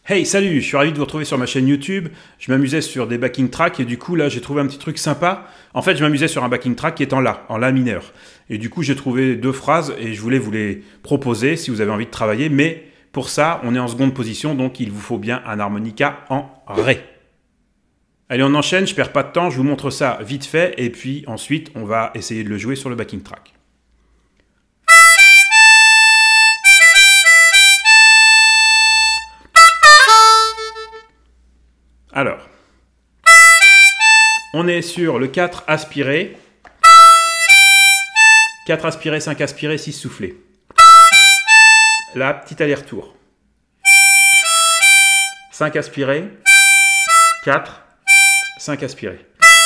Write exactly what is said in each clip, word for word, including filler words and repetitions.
Hey, salut, je suis ravi de vous retrouver sur ma chaîne YouTube. Je m'amusais sur des backing tracks et du coup là j'ai trouvé un petit truc sympa. En fait je m'amusais sur un backing track qui est en La, en La mineur. Et du coup j'ai trouvé deux phrases et je voulais vous les proposer si vous avez envie de travailler. Mais pour ça on est en seconde position, donc il vous faut bien un harmonica en Ré. Allez, on enchaîne, je perds pas de temps, je vous montre ça vite fait et puis ensuite on va essayer de le jouer sur le backing track. Alors, on est sur le quatre aspiré, quatre aspiré, cinq aspiré, six soufflé. Là, petit aller-retour. cinq aspiré, quatre, cinq aspiré.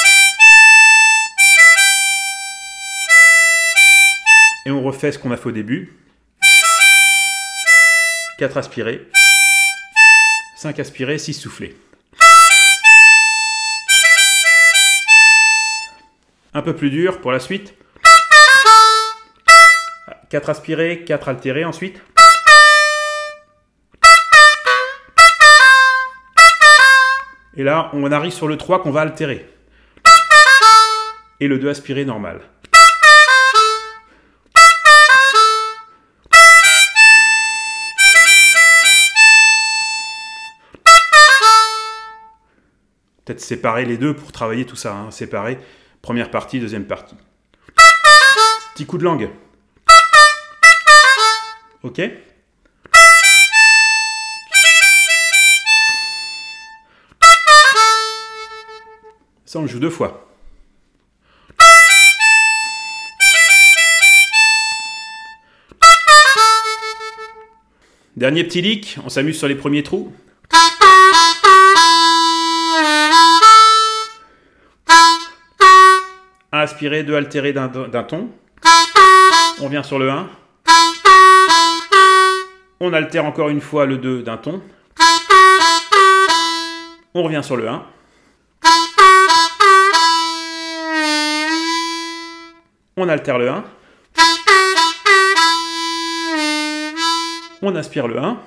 Et on refait ce qu'on a fait au début. quatre aspiré, cinq aspiré, six soufflé. Un peu plus dur pour la suite. quatre aspirés, quatre altérés ensuite. Et là, on arrive sur le trois qu'on va altérer. Et le deux aspiré normal. Peut-être séparer les deux pour travailler tout ça, hein. Séparer. Première partie, deuxième partie. Petit coup de langue. Ok. Ça, on le joue deux fois. Dernier petit lick, on s'amuse sur les premiers trous. un aspiré, deux altérés d'un ton. On vient sur le un. On altère encore une fois le deux d'un ton. On revient sur le un. On altère le un. On aspire le un.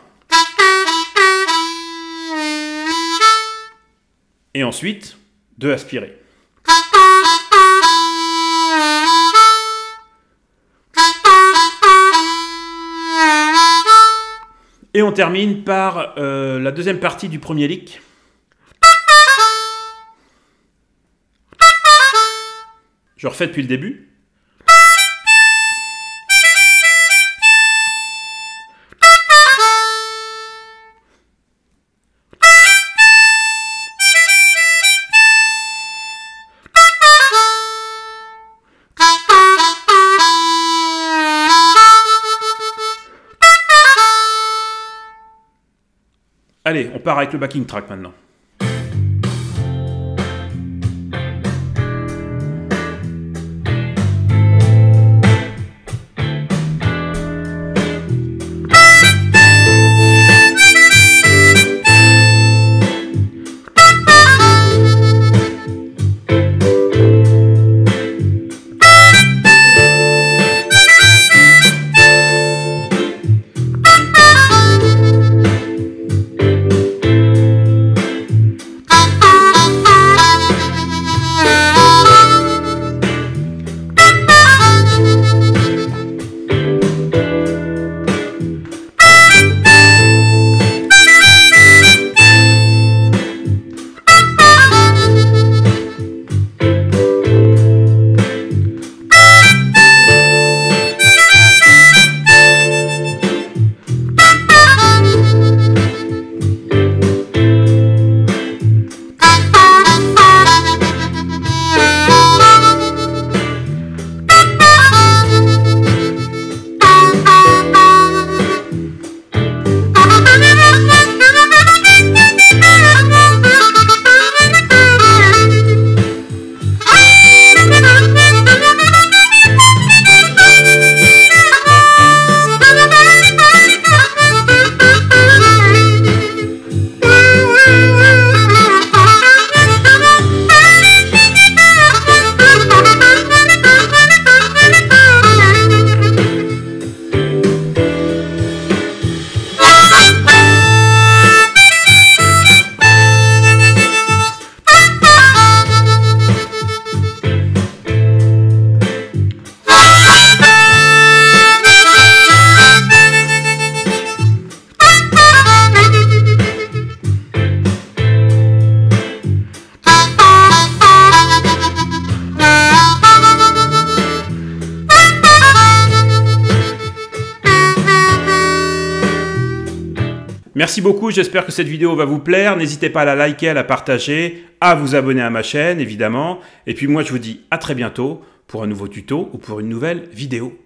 Et ensuite, deux aspirés. Et on termine par euh, la deuxième partie du premier lick. Je refais depuis le début. Allez, on part avec le backing track maintenant. Merci beaucoup, j'espère que cette vidéo va vous plaire. N'hésitez pas à la liker, à la partager, à vous abonner à ma chaîne évidemment. Et puis moi je vous dis à très bientôt pour un nouveau tuto ou pour une nouvelle vidéo.